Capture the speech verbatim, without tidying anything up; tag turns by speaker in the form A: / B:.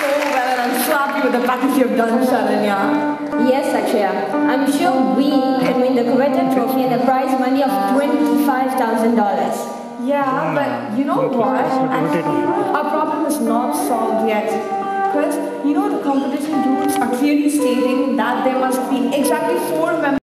A: so well and I'm so happy with the practice you've done, Sharanya.
B: Yes, Akshaya. I'm sure we can win the coveted trophy and the prize money of twenty-five thousand dollars.
A: Yeah, but you know what? Actually, our problem is not solved yet. Because, you know, the competition rules are clearly stating that there must be exactly four members.